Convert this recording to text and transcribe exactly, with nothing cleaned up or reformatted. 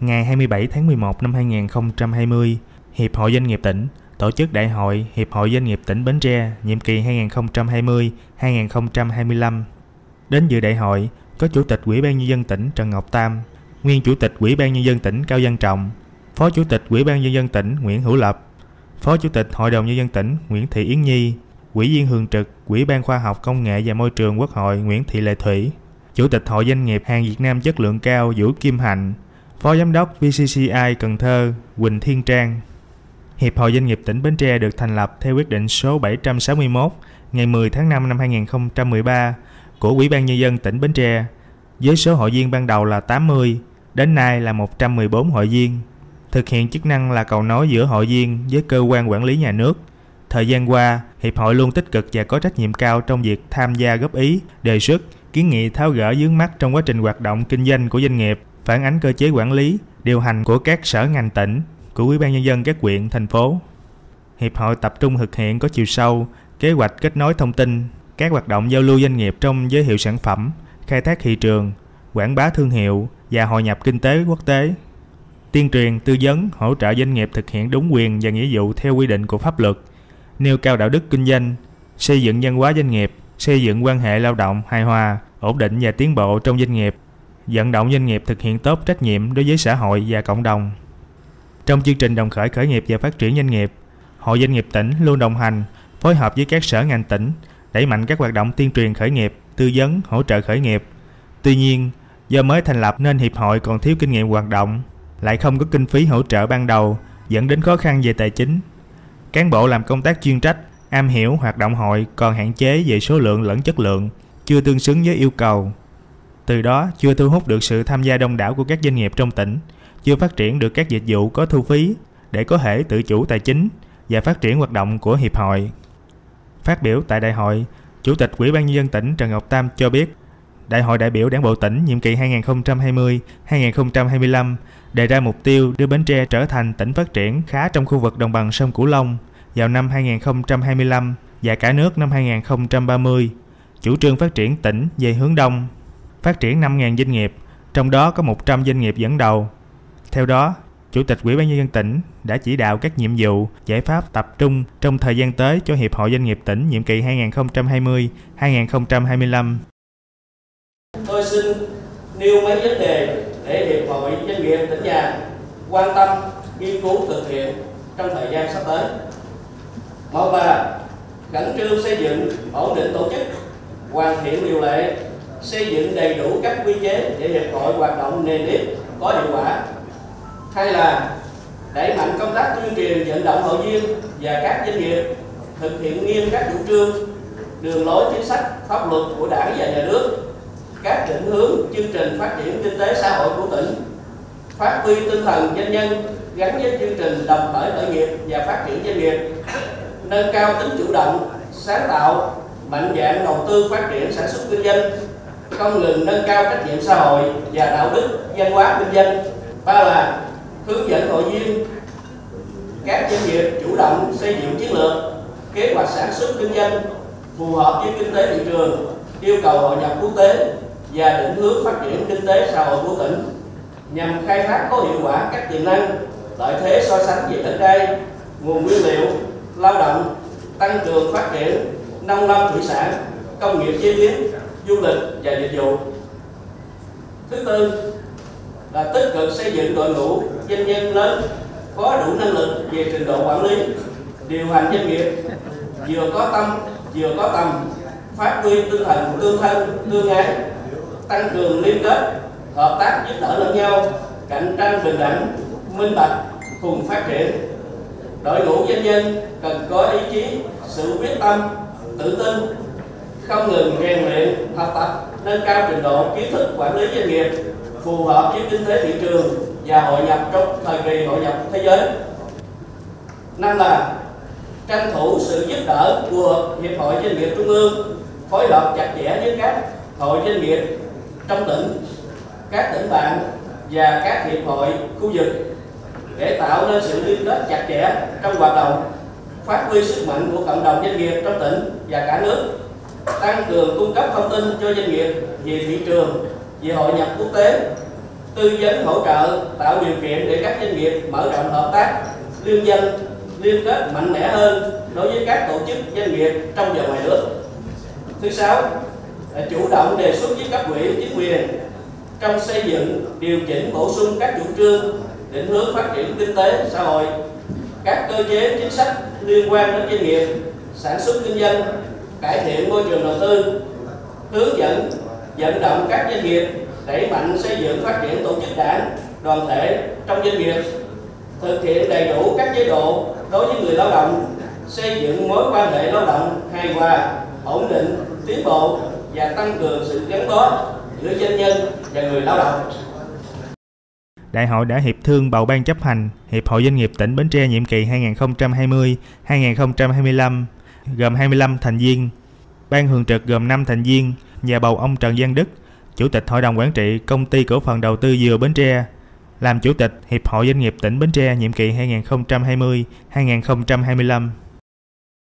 Ngày hai mươi bảy tháng mười một năm hai nghìn không trăm hai mươi, Hiệp hội Doanh nghiệp tỉnh tổ chức Đại hội Hiệp hội Doanh nghiệp tỉnh Bến Tre nhiệm kỳ hai nghìn không trăm hai mươi đến hai nghìn không trăm hai mươi lăm. Đến dự đại hội có Chủ tịch Ủy ban Nhân dân tỉnh Trần Ngọc Tam, Nguyên Chủ tịch Ủy ban Nhân dân tỉnh Cao Văn Trọng, Phó Chủ tịch Ủy ban Nhân dân tỉnh Nguyễn Hữu Lập, Phó Chủ tịch Hội đồng Nhân dân tỉnh Nguyễn Thị Yến Nhi, Ủy viên thường trực Ủy ban Khoa học Công nghệ và Môi trường Quốc hội Nguyễn Thị Lệ Thủy, Chủ tịch Hội Doanh nghiệp hàng Việt Nam chất lượng cao Vũ Kim Hạnh, Phó Giám đốc vê xê xê i Cần Thơ Quỳnh Thiên Trang. Hiệp hội Doanh nghiệp tỉnh Bến Tre được thành lập theo quyết định số bảy trăm sáu mươi mốt ngày mười tháng năm năm hai nghìn không trăm mười ba của Ủy ban Nhân dân tỉnh Bến Tre, với số hội viên ban đầu là tám mươi, đến nay là một trăm mười bốn hội viên, thực hiện chức năng là cầu nối giữa hội viên với cơ quan quản lý nhà nước. Thời gian qua, Hiệp hội luôn tích cực và có trách nhiệm cao trong việc tham gia góp ý, đề xuất, kiến nghị tháo gỡ vướng mắc trong quá trình hoạt động kinh doanh của doanh nghiệp, phản ánh cơ chế quản lý, điều hành của các sở ngành tỉnh, của Ủy ban Nhân dân các huyện, thành phố. Hiệp hội tập trung thực hiện có chiều sâu kế hoạch kết nối thông tin, các hoạt động giao lưu doanh nghiệp trong giới thiệu sản phẩm, khai thác thị trường, quảng bá thương hiệu và hội nhập kinh tế quốc tế. Tuyên truyền, tư vấn, hỗ trợ doanh nghiệp thực hiện đúng quyền và nghĩa vụ theo quy định của pháp luật, nêu cao đạo đức kinh doanh, xây dựng văn hóa doanh nghiệp, xây dựng quan hệ lao động hài hòa, ổn định và tiến bộ trong doanh nghiệp, vận động doanh nghiệp thực hiện tốt trách nhiệm đối với xã hội và cộng đồng. Trong chương trình đồng khởi khởi nghiệp và phát triển doanh nghiệp, Hội Doanh nghiệp tỉnh luôn đồng hành, phối hợp với các sở ngành tỉnh, đẩy mạnh các hoạt động tuyên truyền khởi nghiệp, tư vấn, hỗ trợ khởi nghiệp. Tuy nhiên, do mới thành lập nên Hiệp hội còn thiếu kinh nghiệm hoạt động, lại không có kinh phí hỗ trợ ban đầu, dẫn đến khó khăn về tài chính. Cán bộ làm công tác chuyên trách, am hiểu hoạt động hội còn hạn chế về số lượng lẫn chất lượng, chưa tương xứng với yêu cầu. Từ đó, chưa thu hút được sự tham gia đông đảo của các doanh nghiệp trong tỉnh, chưa phát triển được các dịch vụ có thu phí để có thể tự chủ tài chính và phát triển hoạt động của Hiệp hội. Phát biểu tại đại hội, Chủ tịch Ủy ban Nhân dân tỉnh Trần Ngọc Tam cho biết, Đại hội đại biểu Đảng bộ tỉnh nhiệm kỳ hai nghìn không trăm hai mươi đến hai nghìn không trăm hai mươi lăm đề ra mục tiêu đưa Bến Tre trở thành tỉnh phát triển khá trong khu vực đồng bằng sông Cửu Long vào năm hai nghìn không trăm hai mươi lăm và cả nước năm hai nghìn không trăm ba mươi. Chủ trương phát triển tỉnh về hướng đông, phát triển năm nghìn doanh nghiệp, trong đó có một trăm doanh nghiệp dẫn đầu. Theo đó, Chủ tịch Ủy ban Nhân dân tỉnh đã chỉ đạo các nhiệm vụ, giải pháp tập trung trong thời gian tới cho Hiệp hội Doanh nghiệp tỉnh nhiệm kỳ hai nghìn không trăm hai mươi đến hai nghìn không trăm hai mươi lăm. Tôi xin nêu mấy vấn đề để Hiệp hội Doanh nghiệp tỉnh nhà quan tâm, nghiên cứu thực hiện trong thời gian sắp tới. Một là khẩn trương xây dựng ổn định tổ chức, hoàn thiện điều lệ, xây dựng đầy đủ các quy chế để Hiệp hội hoạt động nền nếp có hiệu quả. Hai là đẩy mạnh công tác tuyên truyền vận động hội viên và các doanh nghiệp thực hiện nghiêm các chủ trương, đường lối chính sách, pháp luật của Đảng và Nhà nước, các định hướng chương trình phát triển kinh tế xã hội của tỉnh, phát huy tinh thần doanh nhân gắn với chương trình đồng khởi khởi nghiệp và phát triển doanh nghiệp, nâng cao tính chủ động, sáng tạo, mạnh dạn đầu tư phát triển sản xuất kinh doanh, không ngừng nâng cao trách nhiệm xã hội và đạo đức văn hóa kinh doanh. Ba là hướng dẫn hội viên các doanh nghiệp chủ động xây dựng chiến lược, kế hoạch sản xuất kinh doanh phù hợp với kinh tế thị trường, yêu cầu hội nhập quốc tế và định hướng phát triển kinh tế xã hội của tỉnh nhằm khai thác có hiệu quả các tiềm năng, lợi thế so sánh về đất đai, nguồn nguyên liệu, lao động, tăng cường phát triển nông lâm thủy sản, công nghiệp chế biến, du lịch và dịch vụ. Thứ tư là tích cực xây dựng đội ngũ doanh nhân lớn có đủ năng lực về trình độ quản lý, điều hành doanh nghiệp, vừa có tâm vừa có tầm, phát huy tinh thần tương thân tương ái, tăng cường liên kết, hợp tác giúp đỡ lẫn nhau, cạnh tranh bình đẳng, minh bạch, cùng phát triển. Đội ngũ doanh nhân cần có ý chí, sự quyết tâm, tự tin, không ngừng rèn luyện, học tập, nâng cao trình độ kiến thức quản lý doanh nghiệp phù hợp với kinh tế thị trường và hội nhập trong thời kỳ hội nhập thế giới. Năm là tranh thủ sự giúp đỡ của Hiệp hội Doanh nghiệp Trung ương, phối hợp chặt chẽ với các hội doanh nghiệp trong tỉnh, các tỉnh bạn và các hiệp hội khu vực để tạo nên sự liên kết chặt chẽ trong hoạt động, phát huy sức mạnh của cộng đồng doanh nghiệp trong tỉnh và cả nước, tăng cường cung cấp thông tin cho doanh nghiệp về thị trường, về hội nhập quốc tế, tư vấn hỗ trợ, tạo điều kiện để các doanh nghiệp mở rộng hợp tác, liên doanh, liên kết mạnh mẽ hơn đối với các tổ chức doanh nghiệp trong và ngoài nước. Thứ sáu, là chủ động đề xuất với cấp ủy chính quyền trong xây dựng, điều chỉnh, bổ sung các chủ trương, định hướng phát triển kinh tế xã hội, các cơ chế chính sách liên quan đến doanh nghiệp, sản xuất kinh doanh, cải thiện môi trường đầu tư, hướng dẫn, vận động các doanh nghiệp đẩy mạnh xây dựng phát triển tổ chức đảng, đoàn thể trong doanh nghiệp, thực hiện đầy đủ các chế độ đối với người lao động, xây dựng mối quan hệ lao động hài hòa, ổn định, tiến bộ và tăng cường sự gắn bó giữa doanh nhân và người lao động. Đại hội đã hiệp thương bầu ban chấp hành Hiệp hội Doanh nghiệp tỉnh Bến Tre nhiệm kỳ hai nghìn không trăm hai mươi đến hai nghìn không trăm hai mươi lăm, gồm hai mươi lăm thành viên. Ban thường trực gồm năm thành viên và bầu ông Trần Văn Đức, Chủ tịch Hội đồng Quản trị Công ty Cổ phần Đầu tư Dừa Bến Tre, làm Chủ tịch Hiệp hội Doanh nghiệp tỉnh Bến Tre nhiệm kỳ hai nghìn không trăm hai mươi đến hai nghìn không trăm hai mươi lăm.